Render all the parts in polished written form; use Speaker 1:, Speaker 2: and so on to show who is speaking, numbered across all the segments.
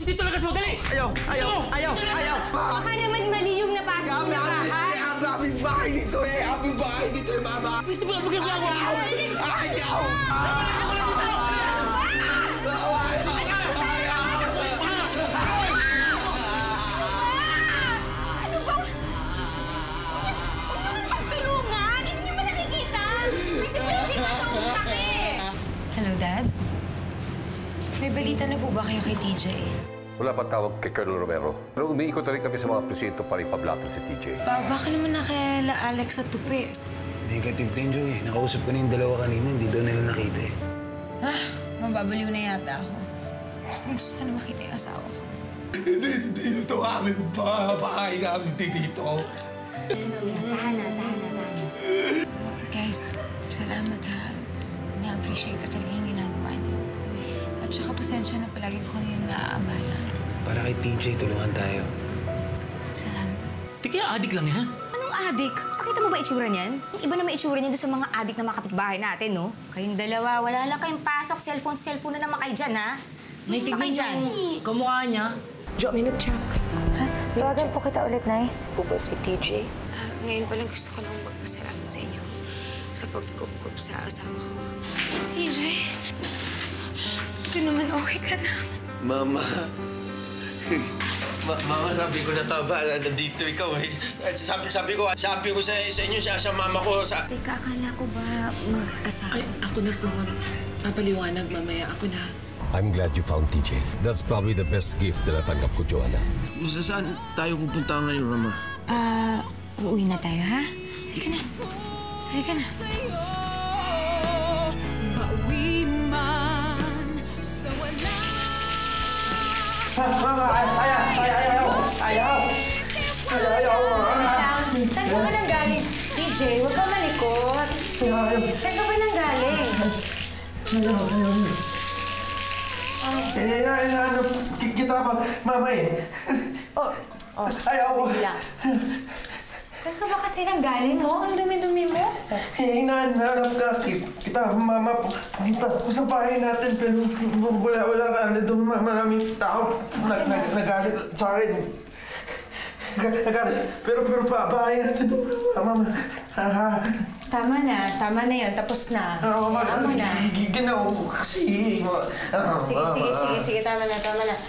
Speaker 1: Dito lang ka dali!
Speaker 2: Ayaw!
Speaker 3: Baka naman mali yung napasok mo na bahay.
Speaker 2: Aming bahay dito eh! Aming bahay dito eh, Mama!
Speaker 1: Dito ba magagawa?
Speaker 2: Ayaw!
Speaker 3: Ano ba? Huwag naman pagtulungan! Hindi niyo ba nakikita? May diferensya nga sa utak eh!
Speaker 4: Hello, Dad? May balita na po ba kayo kay TJ?
Speaker 5: Wala pa tawag kay Colonel Romero. Pero umiikot na rin kami sa mga presinto para ipablatter si TJ.
Speaker 4: Baka naman nakaila Alex at Tupi.
Speaker 6: Negative din, Joey. Nakausap ko na yung dalawa kanina. Hindi daw nila nakita eh.
Speaker 4: Mababaliw na yata ako. Gusto ko na makita yung asawa ko.
Speaker 2: Dito aming bahay namin dito.
Speaker 3: Tahan na.
Speaker 4: Guys, salamat ha. Na-appreciate ko talaga yung ginagawa niyo. At saka pasensya na palagi ko kayong naaabala.
Speaker 6: Para kay TJ, tulungan tayo.
Speaker 4: Salamat.
Speaker 1: Di kaya adik lang yan?
Speaker 3: Anong adik? Pakita mo ba itsura niyan? Yung iba na may itsura niyan doon sa mga adik na mga kapitbahay natin, no? Kayong dalawa, wala lang kayong pasok. Cellphone na naman kayo dyan, ha?
Speaker 1: May tignan dyan. Kamukha niya.
Speaker 7: Jo, minute check. Ha? Tawagan po kita ulit, Nay. Po ba si TJ?
Speaker 4: Ngayon pa lang gusto ko lang magpasalamat sa inyo sa pagkup-kup sa asawa ko. TJ, ito naman okay ka na.
Speaker 2: Mama. Mama, sabi ko na taba, nandito ikaw eh. Sabi ko sa inyo, sa mama ko, sa...
Speaker 4: Teka, akala ko ba mag-asawa?
Speaker 7: Ay, ako na po magpapaliwanag mamaya. Ako na.
Speaker 5: I'm glad you found TJ. That's probably the best gift na natanggap ko, Joanna.
Speaker 2: Saan tayo pupunta ngayon, Mama?
Speaker 4: Uuwi na tayo, ha? Halika na.
Speaker 2: Mama, ayaw!
Speaker 3: Saan ka ba nang galing? DJ, huwag ka malikot. Saan ka ba nang galing?
Speaker 2: Ano, kita ba, Mama eh? Ayaw!
Speaker 3: Lang. Saan ka ba kasi nang galing, mo? Ang dumi-dumi mo.
Speaker 2: Hinahanap ka. Kita, Mama, punta ko sa bahay natin, pero wala ka. Doon maraming tao nagalit sa akin. Nagalit. Pero bahay natin doon, Mama.
Speaker 3: Tama na yun. Tapos na. Tama na.
Speaker 2: Ginawa ko kasi.
Speaker 3: Sige. Tama na.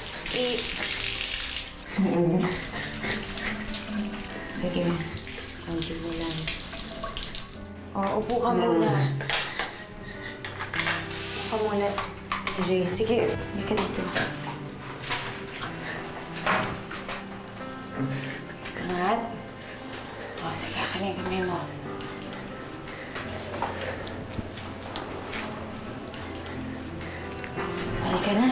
Speaker 3: Sige. Konti mo lang. Upo ka muna. Upo ka muna. Sige. May ka dito. Angat. Sige, akanin kami mo. Halika na.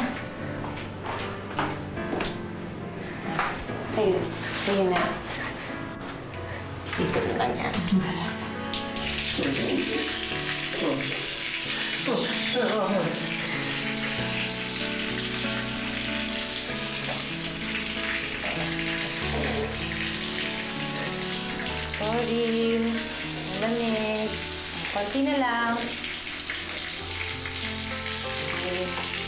Speaker 3: Tayo na. Dito na lang yan. Para. Sorry. Malamig. Konti na lang. Okay.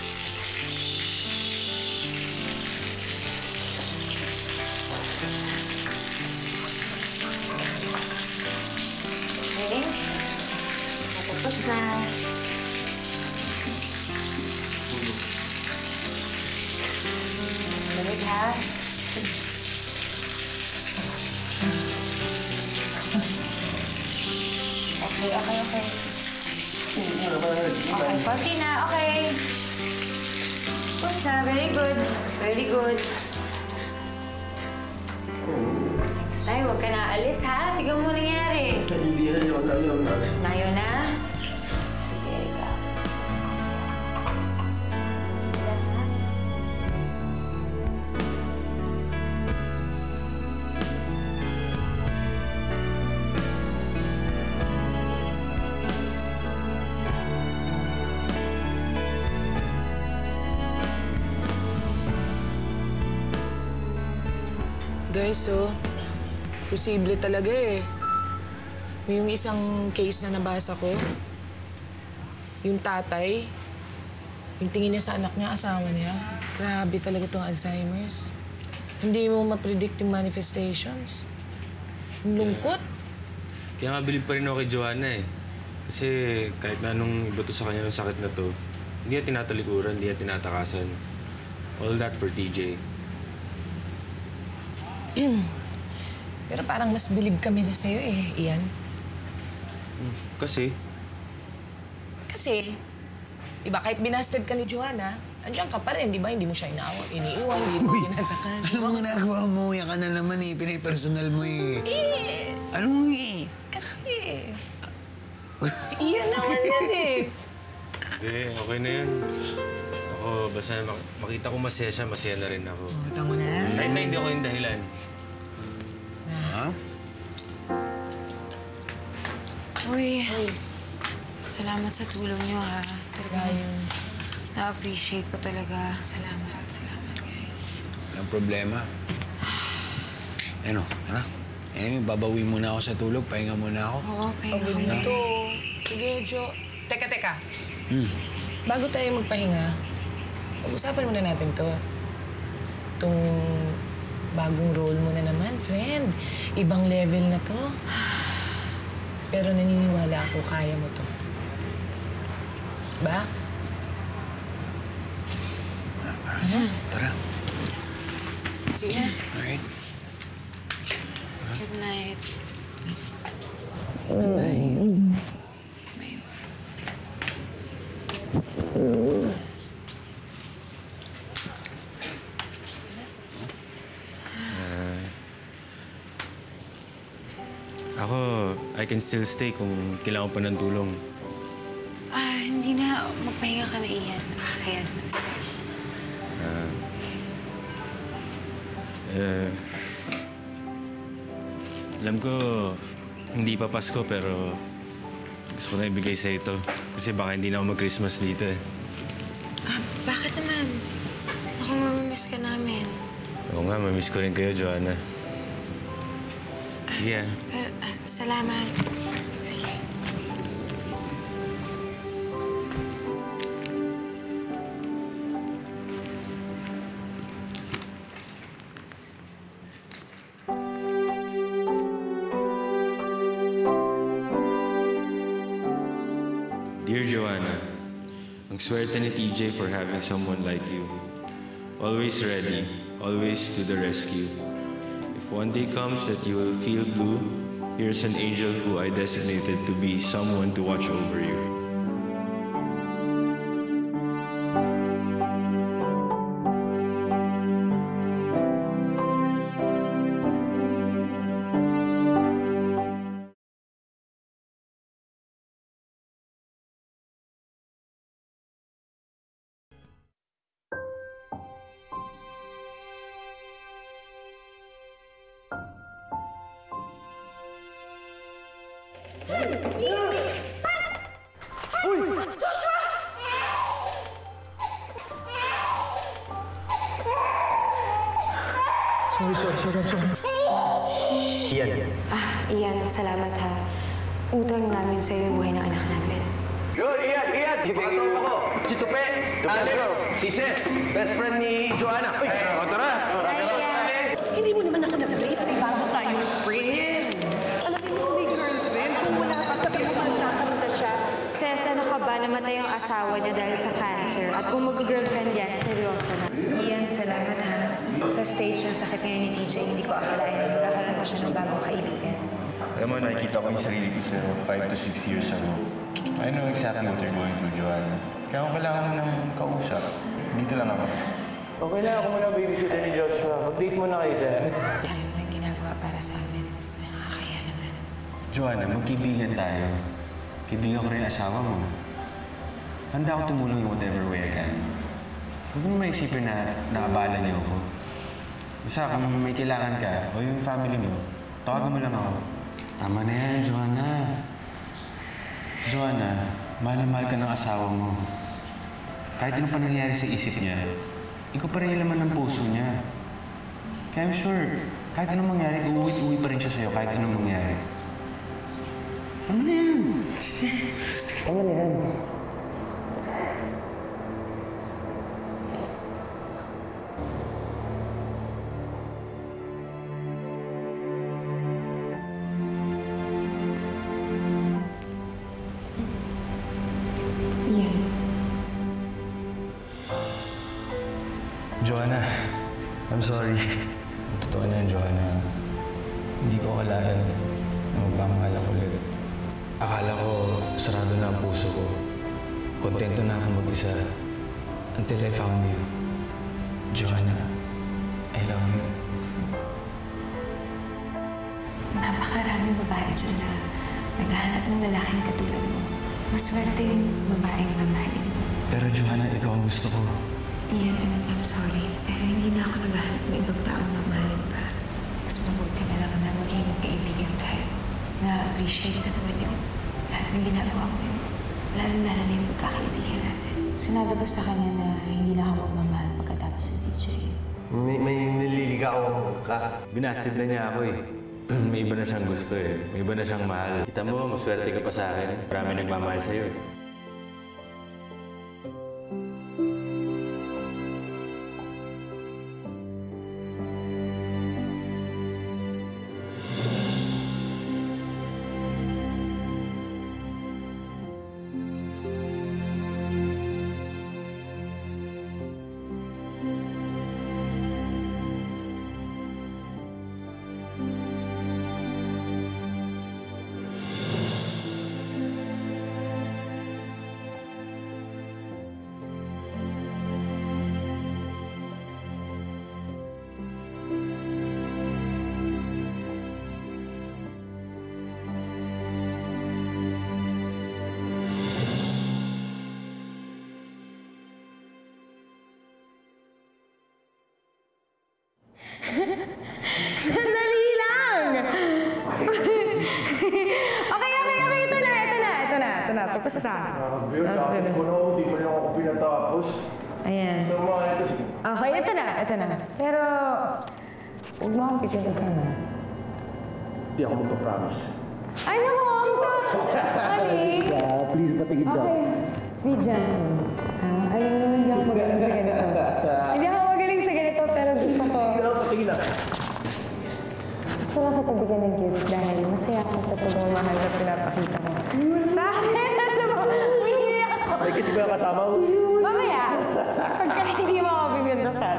Speaker 3: Okay. Tapos na. Malamig ha? Okay. Okay, konti na. Okay. Tapos na. Very good. Next time, huwag ka na alis, ha? Tignan mo nangyari.
Speaker 2: Hindi na yun.
Speaker 3: Nayo na? Sige, ikaw.
Speaker 7: Guys, posible talaga eh. Yung isang case na nabasa ko, yung tatay,
Speaker 8: Yung tingin niya sa anak niya, asawa niya. Grabe talaga itong Alzheimer's. Hindi mo ma-predict yung manifestations. Ang lungkot.
Speaker 9: Kaya nga bilib pa rin ako kay Joanna eh. Kasi kahit na anong iba to sa kanya ng sakit na to, hindi niya tinatalikuran, hindi niya tinatakasan. All that for TJ.
Speaker 8: Pero parang mas bilib kami na sa'yo eh, Ian.
Speaker 9: Kasi?
Speaker 8: Kasi, iba kahit binasted ka ni Joanna, andiyan ka pa rin, di ba? Hindi mo siya iniiwan, hindi mo tinatakan.
Speaker 6: Ano bang ginagawa mo? Yan ka na naman eh. Pinipersonal mo eh. Anong eh?
Speaker 8: Kasi, si Ian naman yan eh.
Speaker 9: Hindi, okay na yun. Ako, basta makita ko masaya siya, masaya na rin ako.
Speaker 8: Kita mo na.
Speaker 9: Kahit na hindi ako yung dahilan.
Speaker 6: Ha?
Speaker 4: Uy, salamat sa tulong niyo, ha. Talaga, na-appreciate ko talaga. Salamat, guys.
Speaker 6: Walang problema. Ano, tara. Anyway, babawi muna ako sa tulog. Pahinga muna ako.
Speaker 4: Oo, pahinga
Speaker 8: Pagod
Speaker 4: ko
Speaker 8: na
Speaker 4: na.
Speaker 8: to. Sige, Jo. Teka. Bago tayo magpahinga, pag-usapan muna natin to. Itong bagong role mo na naman, friend. Ibang level na to. Pero naniniwala ako, kaya mo to. Ba?
Speaker 6: Tara.
Speaker 8: Sige.
Speaker 6: Alright.
Speaker 4: Good night.
Speaker 9: Ako, I can still stay kung kailangan pa ng tulong.
Speaker 4: Hindi na. Magpahinga ka na, Ian. Nakakaya naman na sa'yo.
Speaker 9: Alam ko, hindi pa Pasko, pero gusto ko na ibigay sa ito. Kasi baka hindi na ako mag-Christmas dito eh.
Speaker 4: Bakit naman? Ako, mamimiss ka namin.
Speaker 9: Oo nga, mamiss ko rin kayo, Joanna. Sige
Speaker 4: Pero, salamat. Sige.
Speaker 9: Dear Joanna, ang swerte ni TJ for having someone like you. Always ready, always to the rescue. If one day comes that you will feel blue, here's an angel who I designated to be someone to watch over you.
Speaker 4: Ian, salamat ha. Utang namin sa'yo yung buhay ng anak namin.
Speaker 2: Yun, Ian! Patropa ko! Si Tupe, Alex, si Ses, best friend ni Joanna. Uy, tara!
Speaker 10: Hindi mo naman nakana-brief, ay bago tayo friend. Alam mo, may girlfriend, kung wala pa sabi mo magkakaroon na siya.
Speaker 3: Ses, ano ka ba? Namatay ang asawa niya dahil sa cancer. At kung mag-girlfriend yan, seryoso na. Ian, salamat ha. Sa stage ng sakit ngayon ni TJ, hindi ko akalain na magkakaroon pa siya ng bagong kaibigan.
Speaker 9: Alam mo, nakikita ko yung sarili ko sa 5 to 6 years ago. I know exactly what you're going through, Joanna. Kaya kung kailangan mo ng kausap, dito lang ako.
Speaker 2: Okay na ako muna babysitter ni Joshua. Mag-date muna kayo dyan.
Speaker 4: Dami mo rin ginagawa para sa amin. Nakakaya naman.
Speaker 9: Joanna, magkaibigan tayo. Kaibigan ko rin yung asawa mo. Handa ako tumulong in whatever way I can. Huwag mo maisipin na naabala niyo ako. Basta kung may kailangan ka o yung family mo, tawagan mo lang ako. Tama na yan, Joanna. Joanna, mahal na mahal ka ng asawa mo. Kahit ano pa nangyari sa isip niya, ikaw pa rin yung laman ng puso niya. Kaya I'm sure, kahit anong mangyari, uuwi pa rin siya sa'yo kahit anong mangyari. Tama na yan. Tama na yan.
Speaker 3: Ian.
Speaker 9: Joanna, I'm sorry. Totoo na yan, Joanna. Hindi ko akalain na magpapangalak ulit. Akala ko sarado na ang puso ko. Kontento na ako mag-isa. Until I found you. Joanna, I love you.
Speaker 3: Napakaraming babae dyan na naghahanap ng lalaking katulad mo. Maswerte yung babaeng mamahalin mo.
Speaker 9: Pero Joanna, ikaw ang gusto ko.
Speaker 3: Ian, I'm sorry. Pero hindi na ako naghahanap ng ibang taong mamahalin pa. Mas mabuti na lang na maging magkaibigan tayo. Na-appreciate ka naman yung lahat ng ginagawa mo yun. Lalo-lalo na yung magkakaibigan natin. Sinabi ko sa kanya na hindi na ako magmamahal pagkatapos sa DJ.
Speaker 2: May nililigaw ka.
Speaker 9: Binasted na niya ako eh. May iba na siyang gusto eh. May iba na siyang mahal. Kita mo, maswerte ka pa sa akin. Marami nagmamahal sa'yo eh.
Speaker 3: Sandali lang! Okay. Ito na. Tapos na.
Speaker 2: Grabe, dapat ko na hindi pa rin ako pinatapos.
Speaker 3: Ayan.
Speaker 2: Tama, ito sige.
Speaker 3: Okay, ito na. Pero, huwag mo akong pipintasan na.
Speaker 2: Hindi ako magpa-promise.
Speaker 3: Ay, naku! Honey!
Speaker 2: Please, patigil daw.
Speaker 3: Okay. Vidyan. Alam mo naman, hindi ako magaling sa ganito. Hindi ako magaling sa ganito, pero gusto ko.
Speaker 2: Patigil lang.
Speaker 3: Gusto lang kita bigyan ng gift dahil masaya ako sa pagmamahal na pinapakita mo. Sa akin! Umiiyak ako!
Speaker 2: May kasi ba kasama ko?
Speaker 3: Mamaya! Pagka hindi mo ako bibintasan.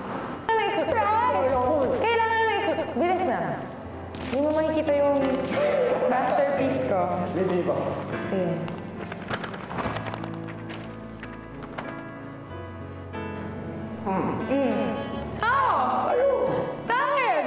Speaker 3: Kailangan na ikot. Bilis na. Hindi mo makikita yung masterpiece ko.
Speaker 2: Hindi ba?
Speaker 3: Sige. Oh!
Speaker 2: Ayun!
Speaker 3: Bakit?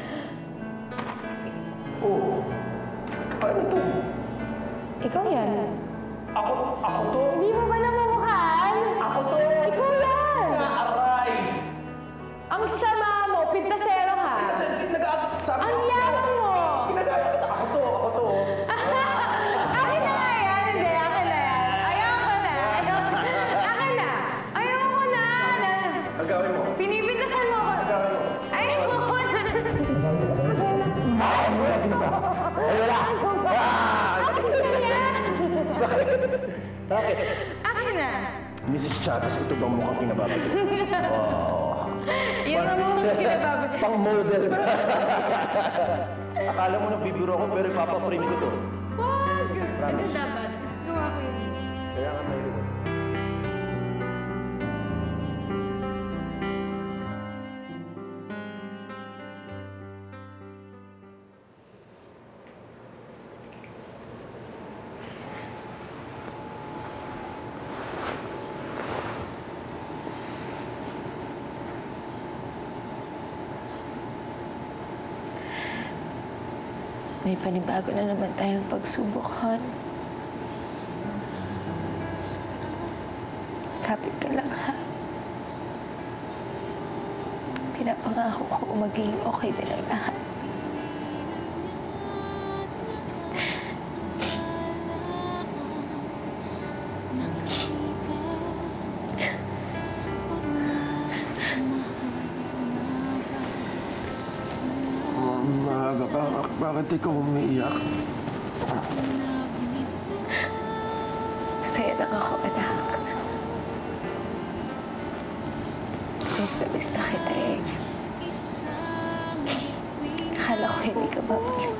Speaker 2: Oh. Ano to?
Speaker 3: Ikaw yan.
Speaker 2: Ako to?
Speaker 3: Hindi mo ba namamukhaan?
Speaker 2: Ako to!
Speaker 3: Ikaw yan!
Speaker 2: Aray!
Speaker 3: Ang sama mo, pintasero ka.
Speaker 2: Kasi sabi
Speaker 3: Ang yaman mo!
Speaker 2: Ginagaya kita. Ako to.
Speaker 3: Akin na nga yan. Hindi, akin na yan. Ayoko na. Akin na. Ayoko na.
Speaker 2: Agawin mo.
Speaker 3: Pinipintasan mo ako. Ayoko na. Akin na yan.
Speaker 2: Bakit?
Speaker 3: Akin na.
Speaker 2: Mrs. Chavez, ito bang mukhang kinababali? Oh.
Speaker 3: Yan ang mukhang kinababali.
Speaker 2: Pang-model. Akala mo nagbibiro ako pero ipapaprint ko to.
Speaker 3: Wag! Ano dapat? Gawa ko yun.
Speaker 2: Kaya nga may
Speaker 3: May panibago na naman tayong pagsubok, hon. Kapit ka lang, ha? Pinapangako ko maging okay din ang lahat.
Speaker 2: Maaga pa. Bakit ikaw umiiyak?
Speaker 3: Masaya lang ako, anak. Miss na kita eh. Akala ko hindi ka babalik.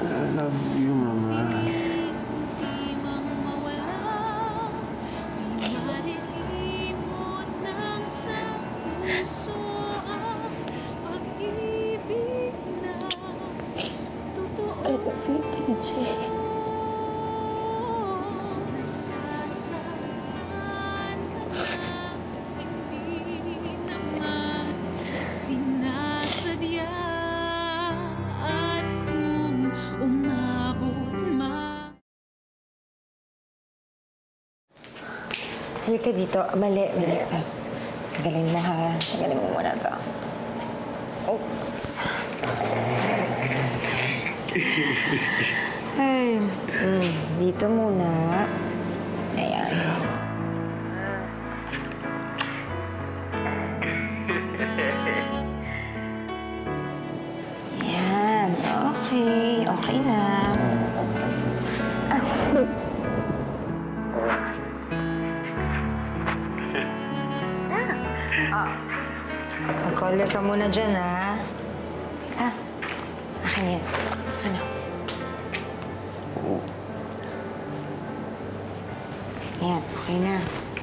Speaker 2: I love you, Mama.
Speaker 7: I love you, TJ.
Speaker 3: Halika dito. Mali. Galing mo, ha? Galing mo muna to. Oops. Ay. Dito muna. Ayan. Ayan. Okay. Okay na. Mag-color ka muna dyan, ha? Akin yan. Ano? Ayan, okay na.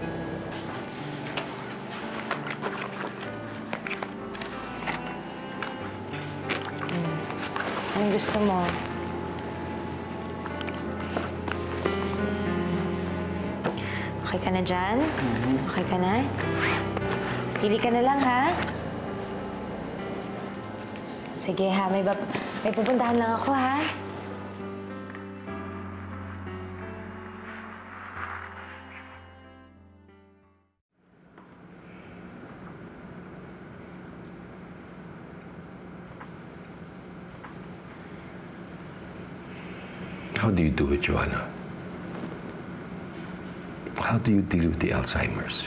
Speaker 3: Anong gusto mo? Okay ka na dyan? Okay ka na? Pili ka na lang, ha? Sige, ha? May pupuntahan lang ako, ha?
Speaker 5: How do you do it, Joanna? How do you deal with the Alzheimer's?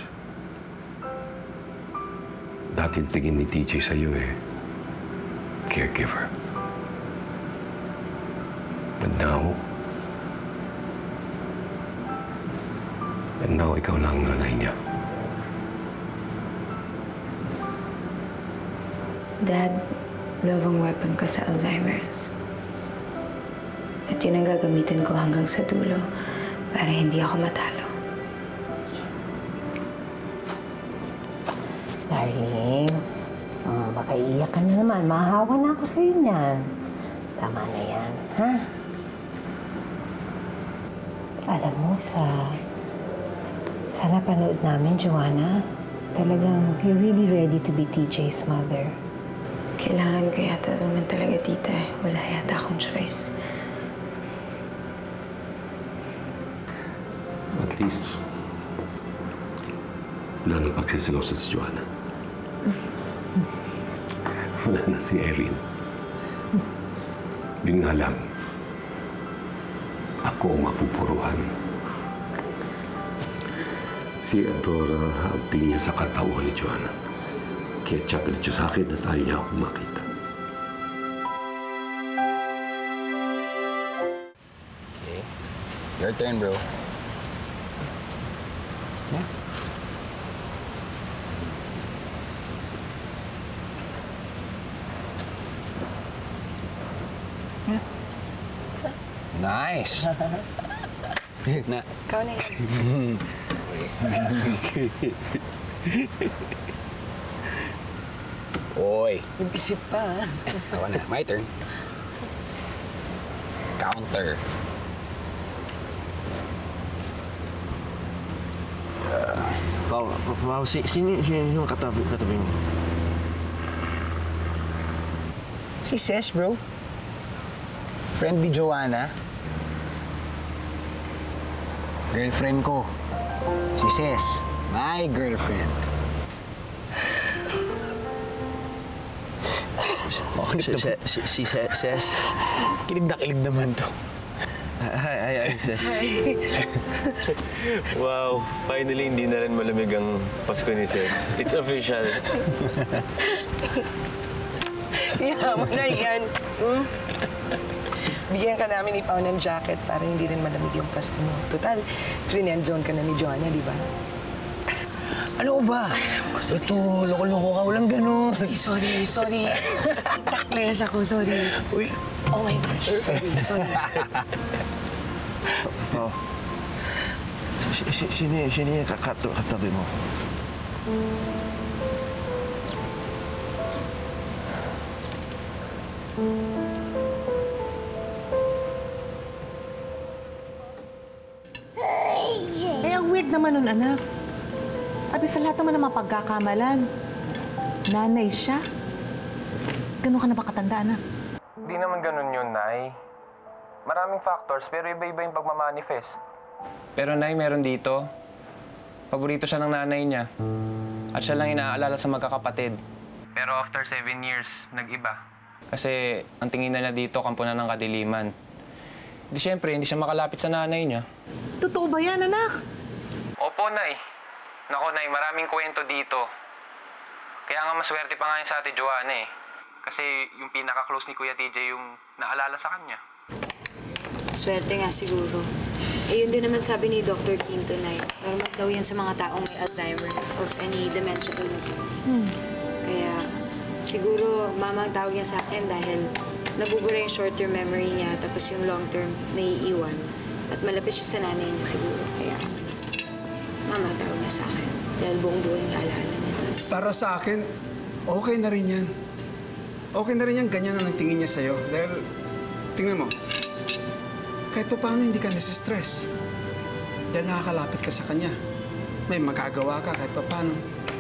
Speaker 5: Dati tingin ni TJ sa'yo caregiver. But now, ikaw lang ang nanay niya.
Speaker 3: Dad, love ang weapon ko sa Alzheimer's. At yun ang gagamitin ko hanggang sa dulo para hindi ako matalo.
Speaker 10: Darling, baka iiyak ka na naman. Mahahawa na ako sa'yo niyan. Tama na yan, ha? Alam mo, sa napanood namin, Joanna, talagang you're really ready to be TJ's mother.
Speaker 3: Kailangan ko yata naman talaga, tita. Wala yata akong choice.
Speaker 5: At least, wala nang pagsisilosa si Joanna. Wala na si Erin. Yun nga lang, ako ang mapupuruhan. Si Adora ang tingin niya sa katawan ni Joanna. Kaya tsakalit siya sa akin at ayaw niya ako makita.
Speaker 11: Okay. Your turn, bro. Yeah. Nice. Na.
Speaker 3: Ikaw na yan.
Speaker 11: Oy.
Speaker 10: Nag-isip pa, ha?
Speaker 11: Ako na. My turn. Counter.
Speaker 2: Wow, sino yung katabi mo?
Speaker 11: Si Ses, bro. Friend ni Joanna. Girlfriend ko. Si Ses. My girlfriend.
Speaker 2: Si Ses.
Speaker 11: Kilig na kilig naman to.
Speaker 2: Hi, Ses.
Speaker 12: Wow, finally hindi na rin malamig ang Pasko ni Ses. It's official.
Speaker 10: Yaman na yan. Bigyan ka namin ni Pao ng jacket para hindi rin malamig yung Pasko mo. Total, friend zone ka na ni Joanna, di ba?
Speaker 11: Ano ba? Ito, loko-loko ka. Walang ganun.
Speaker 8: Sorry. Takles ako, sorry.
Speaker 11: Uy.
Speaker 8: Oh my gosh, sorry.
Speaker 2: Oh. Sino yung katabi mo?
Speaker 10: Ang weird naman nun, anak. Abi, sa lahat naman ng mga pagkakamalan, nanay siya. Ganun ka na ba katanda, anak?
Speaker 9: Di naman ganun yun, Nay. Maraming factors, pero iba-iba yung pagmamanifest. Pero, Nay, meron dito. Paborito siya ng nanay niya. At siya lang inaalala sa magkakapatid. Pero after 7 years, nag-iba. Kasi ang tingin na niya dito, kampunan ng kadiliman. Di syempre, hindi siya makalapit sa nanay niya.
Speaker 10: Totoo ba yan, anak?
Speaker 9: Opo, Nay. Nako, Nay, maraming kwento dito. Kaya nga maswerte pa nga yun sa Ate Joanna eh. Kasi yung pinaka-close ni Kuya TJ yung naalala sa kanya.
Speaker 3: Swerte nga siguro. Eh, yun din naman sabi ni Dr. Quinto na normal daw yan sa mga taong may Alzheimer or any dementia illnesses. Kaya siguro mama ang tawag niya sa akin dahil nabubura yung short-term memory niya tapos yung long-term naiiwan. At malapit siya sa nanay niya siguro. Kaya mama ang tawag niya sa akin dahil buong buhay niya alaala niya.
Speaker 13: Para sa akin, okay na rin yan. Okay na rin yan, ganyan ang tingin niya sa'yo. Dahil, tingnan mo, kahit pa paano hindi ka nasistress. Dahil nakakalapit ka sa kanya. May magagawa ka kahit pa paano.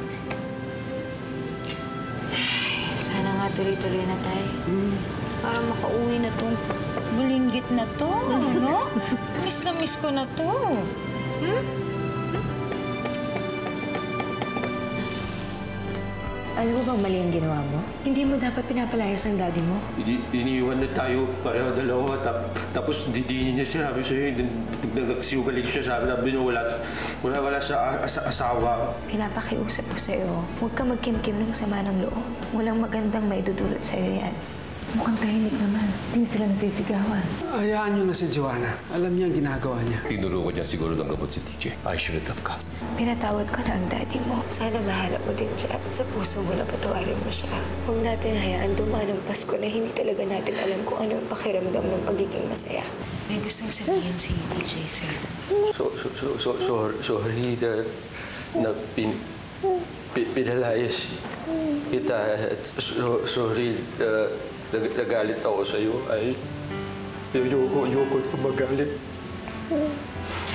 Speaker 3: Sana nga tuloy-tuloy na tayo. Para makauwi na tong bulinggit na to, no? Miss na miss ko na to.
Speaker 7: Alam mo bang mali ang ginawa mo? Hindi mo dapat pinapalayas ang daddy mo.
Speaker 5: Iniiwan na tayo pareho dalawa. Tapos hindi niya sinabi sa'yo. Nagsiugalig siya sabi niya wala sa asawa.
Speaker 7: Pinapakiusap ko sa'yo, huwag ka magkimkim ng sama ng loob. Walang magandang maidudulot sa'yo yan.
Speaker 10: Mukhang tahimik naman. Hindi sila nasisigawan.
Speaker 13: Hayaan niyo na si Joanna. Alam niya ang ginagawa niya.
Speaker 5: Tinuro ko niya siguro ng gamot si TJ. I shouldn't have come.
Speaker 7: Pinatawad ko na ang daddy mo.
Speaker 3: Sana mahanap mo din siya. Sa puso mo na patawarin mo siya. Huwag natin hayaan dumaan ang Pasko na hindi talaga natin alam kung ano ang pakiramdam ng pagiging masaya. May gustong sabihin si TJ, sir.
Speaker 5: Sorry na pinalayas kita. Sorry nagalit ako sa'yo. Ayoko na magalit.